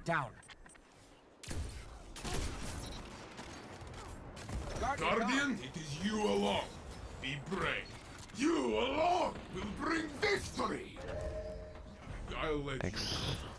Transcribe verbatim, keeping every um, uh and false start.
down. Guardian, it is you alone. Be brave. You alone will bring victory. I'll let Thanks. you.